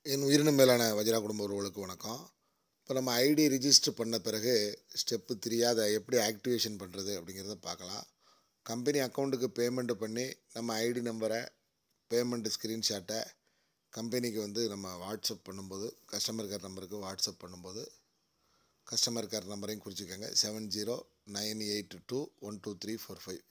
என் உயிரினும் மேலான வஜ்ரா குடும்ப உறவுகளுக்கு வணக்கம். இப்போ நம்ம ஐடி ரிஜிஸ்டர் பண்ண பிறகு ஸ்டெப்பு 3 அதை எப்படி ஆக்டிவேஷன் பண்ணுறது அப்படிங்கிறத பார்க்கலாம். கம்பெனி அக்கௌண்ட்டுக்கு பேமெண்ட்டு பண்ணி நம்ம ஐடி நம்பரை பேமெண்ட்டு ஸ்க்ரீன்ஷாட்டை கம்பெனிக்கு நம்ம வாட்ஸ்அப் பண்ணும்போது கஸ்டமர் கேர் நம்பருக்கு வாட்ஸ்அப் பண்ணும்போது கஸ்டமர் கேர் நம்பரையும் குறிச்சிக்கோங்க. 7098212345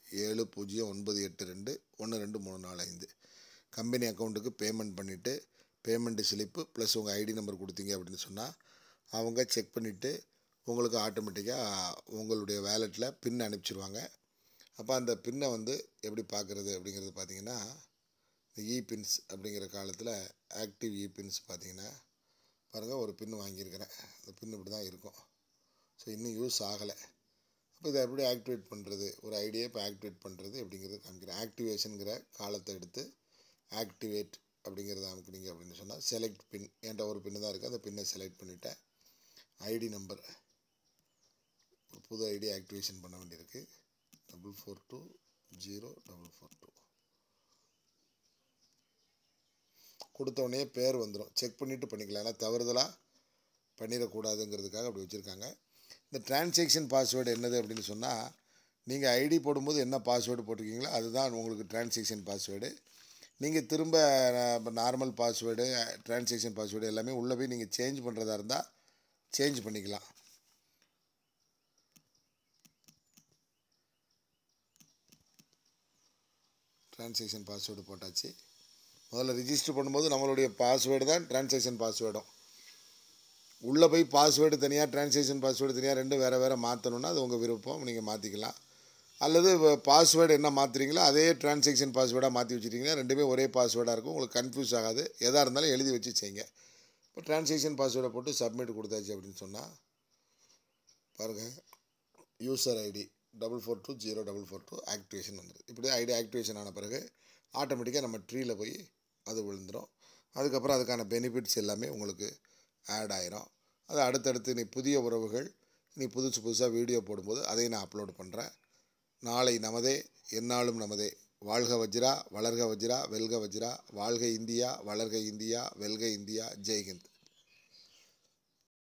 7098212345 கம்பெனி அக்கௌண்ட்டுக்கு பேமெண்ட் பண்ணிவிட்டு பேமெண்ட்டு ஸ்லிப்பு ப்ளஸ் உங்கள் ஐடி நம்பர் கொடுத்தீங்க அப்படின்னு சொன்னால் அவங்க செக் பண்ணிவிட்டு உங்களுக்கு ஆட்டோமேட்டிக்காக உங்களுடைய வேலெட்டில் பின் அனுப்பிச்சிடுவாங்க. அப்போ அந்த பின்னை எப்படி பார்க்குறது அப்படிங்கிறது பார்த்தீங்கன்னா, இந்த இபின்ஸ் அப்படிங்கிற காலத்தில் ஆக்டிவ் இபின்ஸ் பார்த்தீங்கன்னா பாருங்கள், ஒரு பின் வாங்கியிருக்கிறேன். அந்த பின் இப்படி தான் இருக்கும். ஸோ இன்னும் யூஸ் ஆகலை. அப்போ இதை எப்படி ஆக்டிவேட் பண்ணுறது, ஒரு ஐடியை இப்போ ஆக்டிவேட் பண்ணுறது அப்படிங்கிறது காமிக்கிறேன். ஆக்டிவேஷனுங்கிற காலத்தை எடுத்து ஆக்டிவேட் அப்படிங்கிறத அமைக்கிறீங்க அப்படின்னு சொன்னால் செலக்ட் பின், என்கிட்ட ஒரு பின்னு தான் இருக்குது, அந்த பின்னை செலக்ட் பண்ணிவிட்டேன். ஐடி நம்பர், ஒரு புது ஐடி ஆக்டிவேஷன் பண்ண வேண்டியிருக்கு. 44204442 கொடுத்தோடனே பேர் வந்துடும். செக் பண்ணிவிட்டு பண்ணிக்கலாம், ஏன்னா தவறுதலாக பண்ணிடக்கூடாதுங்கிறதுக்காக அப்படி வச்சுருக்காங்க. இந்த டிரான்சாக்ஷன் பாஸ்வேர்டு என்னது அப்படின்னு சொன்னால், நீங்கள் ஐடி போடும்போது என்ன பாஸ்வேர்டு போட்டிருக்கீங்களோ அதுதான் உங்களுக்கு டிரான்சாக்ஷன் பாஸ்வேர்டு. நீங்கள் திரும்ப நார்மல் பாஸ்வேர்டு, டிரான்சாக்ஷன் பாஸ்வேர்டு எல்லாமே உள்ளே போய் நீங்கள் சேஞ்ச் பண்ணுறதா இருந்தால் சேஞ்ச் பண்ணிக்கலாம். டிரான்சாக்ஷன் பாஸ்வேர்டு போட்டாச்சு. முதல்ல ரிஜிஸ்டர் பண்ணும்போது நம்மளுடைய பாஸ்வேர்டு தான் டிரான்சாக்ஷன் பாஸ்வேர்டும். உள்ளே போய் பாஸ்வேர்டு தனியாக, டிரான்சாக்ஷன் பாஸ்வேர்டு தனியாக, ரெண்டும் வேறு வேறு மாற்றணுன்னா அது உங்கள் விருப்பம், நீங்கள் மாற்றிக்கலாம். அல்லது பாஸ்வேர்டு என்ன மாற்றுறீங்களோ அதே டிரான்சாக்ஷன் பாஸ்வேர்டாக மாற்றி வச்சுட்டிங்கன்னா ரெண்டுமே ஒரே பாஸ்வேர்டாக இருக்கும், உங்களுக்கு கன்ஃபியூஸ் ஆகாது. எதாக இருந்தாலும் எழுதி வச்சு செய்யுங்க. இப்போ டிரான்சாக்ஷன் பாஸ்வேர்டை போட்டு சப்மிட் கொடுத்தாச்சு அப்படின்னு சொன்னால் பாருங்கள், யூசர் ஐடி 44204442 ஆக்டிவேஷன் வந்துடுது. இப்படி ஐடி ஆக்டிவேஷன் ஆன பிறகு ஆட்டோமேட்டிக்காக நம்ம ட்ரீயில் போய் அது விழுந்துடும். அதுக்கப்புறம் அதுக்கான பெனிஃபிட்ஸ் எல்லாமே உங்களுக்கு ஆட் ஆயிரும். அது அடுத்தடுத்து நீ புதிய உறவுகள் நீ புதுசாக வீடியோ போடும்போது அதையும் நான் அப்லோட் பண்ணுறேன். நாளை நமதே, எந்நாளும் நமதே. வாழ்க வஜ்ரா, வளர்க வஜ்ரா, வெல்க வஜ்ரா. வாழ்க இந்தியா, வளர்க இந்தியா, வெல்க இந்தியா. ஜெய்ஹிந்த்.